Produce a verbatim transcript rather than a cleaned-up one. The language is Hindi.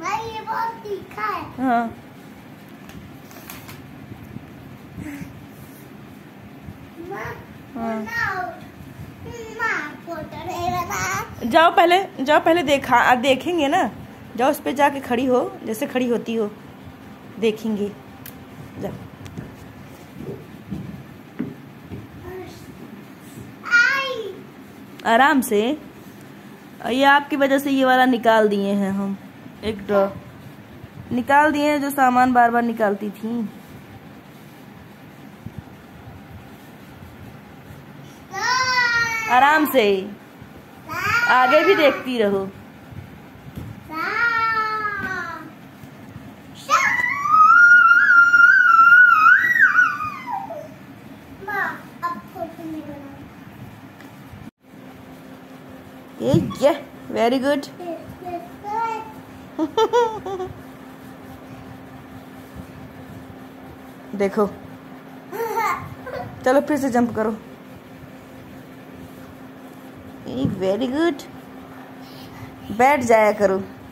भाई ये बहुत तीखा है। हाँ हाँ जाओ पहले, जाओ पहले देखा, आप देखेंगे ना, जाओ उस पे जाके खड़ी हो, जैसे खड़ी होती हो देखेंगे, जाओ। आराम से, ये आपकी वजह से ये वाला निकाल दिए हैं हम, एक ड्रॉ निकाल दिए हैं जो सामान बार बार निकालती थी। आराम से, आगे भी देखती रहो। ये ये वेरी गुड। देखो, चलो फिर से जंप करो। वेरी गुड, बैठ जाया करो।